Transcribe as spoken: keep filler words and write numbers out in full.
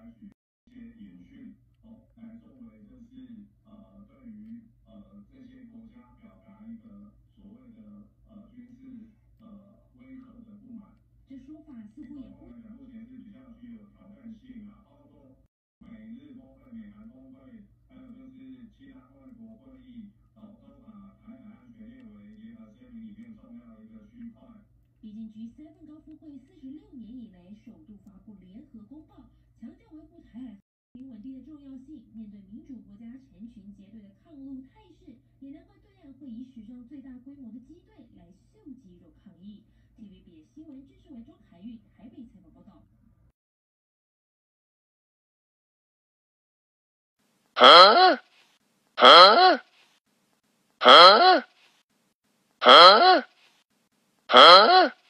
这说法似乎也不。毕竟 G 七 高峰会四十六年以来首度发布联合公报，强调维护台海和平稳定的重要性。面对民主国家成群结队的抗陆态势，也难怪对岸会以史上最大规模的机队来秀肌肉抗议。T V B S 新闻支持为庄凯玉台北采访报道。 Huh? Huh? Huh? Huh? Huh?